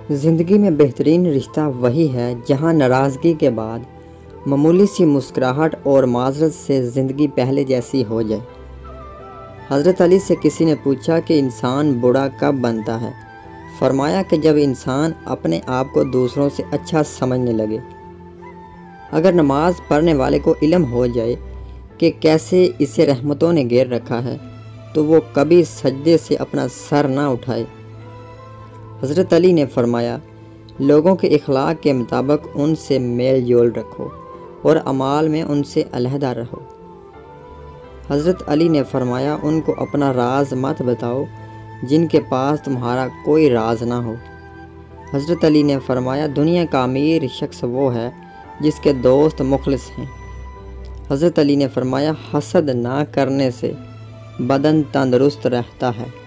زندگی میں بہترین رشتہ وہی ہے جہاں ناراضگی کے بعد معمولی سی مسکراہٹ اور معذرت سے زندگی پہلے جیسی ہو جائے۔ حضرت علی سے کسی نے پوچھا کہ انسان برا کب بنتا ہے؟ فرمایا کہ جب انسان اپنے آپ کو دوسروں سے اچھا سمجھنے لگے۔ اگر نماز پڑھنے والے کو علم ہو جائے کہ کیسے اسے رحمتوں نے گھیر رکھا ہے تو وہ کبھی سجدے سے اپنا سر نہ اٹھائے۔ حضرت علی نے فرمایا، لوگوں کے اخلاق کے مطابق ان سے میل جول رکھو اور اعمال میں ان سے علیحدہ رہو۔ حضرت علی نے فرمایا، ان کو اپنا راز مت بتاؤ جن کے پاس تمہارا کوئی راز نہ ہو۔ حضرت علی نے فرمایا، دنیا کا امیر شخص وہ ہے جس کے دوست مخلص ہیں۔ حضرت علی نے فرمایا، حسد نہ کرنے سے بدن تندرست رہتا ہے۔